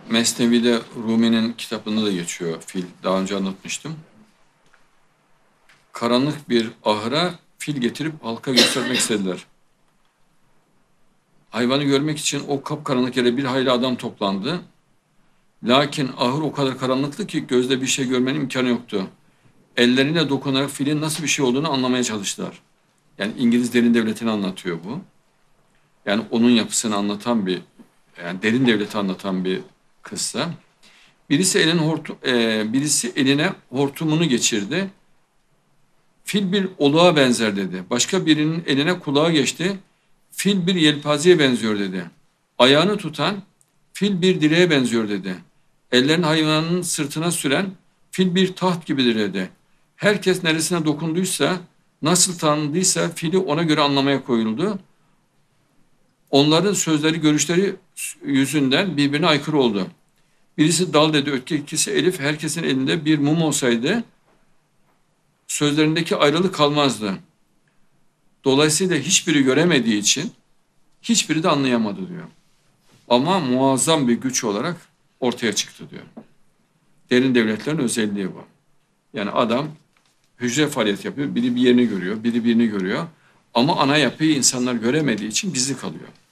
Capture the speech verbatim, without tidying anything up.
Mesnevi'de Rumi'nin kitabında da geçiyor fil. Daha önce anlatmıştım. Karanlık bir ahıra fil getirip halka göstermek istediler. Hayvanı görmek için o kapkaranlık yere bir hayli adam toplandı. Lakin ahır o kadar karanlıktı ki gözle bir şey görmenin imkanı yoktu. Ellerine dokunarak filin nasıl bir şey olduğunu anlamaya çalıştılar. Yani İngiliz derin devletini anlatıyor bu. Yani onun yapısını anlatan bir, yani derin devleti anlatan bir kıssa. Birisi elin hortu, e, birisi eline hortumunu geçirdi. Fil bir oluğa benzer dedi. Başka birinin eline kulağı geçti. Fil bir yelpazeye benziyor dedi. Ayağını tutan fil bir direğe benziyor dedi. Ellerini hayvanın sırtına süren fil bir taht gibidir dedi. Herkes neresine dokunduysa, nasıl tanıdıysa fili ona göre anlamaya koyuldu. Onların sözleri, görüşleri yüzünden birbirine aykırı oldu. Birisi dal dedi, ötekisi elif. Herkesin elinde bir mum olsaydı sözlerindeki ayrılık kalmazdı. Dolayısıyla hiçbiri göremediği için hiçbiri de anlayamadı diyor. Ama muazzam bir güç olarak ortaya çıktı diyor. Derin devletlerin özelliği bu. Yani adam hücre faaliyet yapıyor. Biri bir yerini görüyor, biri birini görüyor. Ama ana yapıyı insanlar göremediği için gizli kalıyor.